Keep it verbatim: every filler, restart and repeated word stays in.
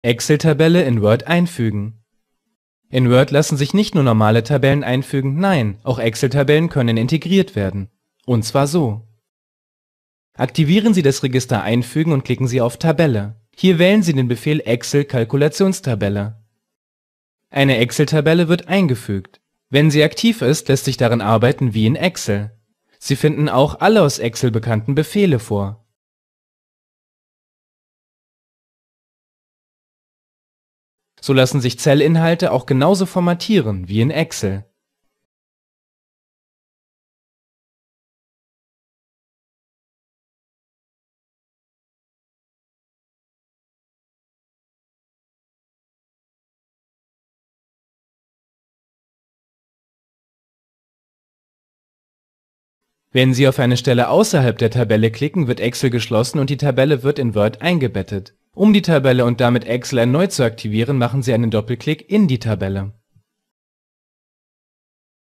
Excel-Tabelle in Word einfügen. In Word lassen sich nicht nur normale Tabellen einfügen, nein, auch Excel-Tabellen können integriert werden. Und zwar so. Aktivieren Sie das Register Einfügen und klicken Sie auf Tabelle. Hier wählen Sie den Befehl Excel Kalkulationstabelle. Eine Excel-Tabelle wird eingefügt. Wenn sie aktiv ist, lässt sich darin arbeiten wie in Excel. Sie finden auch alle aus Excel bekannten Befehle vor. So lassen sich Zellinhalte auch genauso formatieren wie in Excel. Wenn Sie auf eine Stelle außerhalb der Tabelle klicken, wird Excel geschlossen und die Tabelle wird in Word eingebettet. Um die Tabelle und damit Excel erneut zu aktivieren, machen Sie einen Doppelklick in die Tabelle.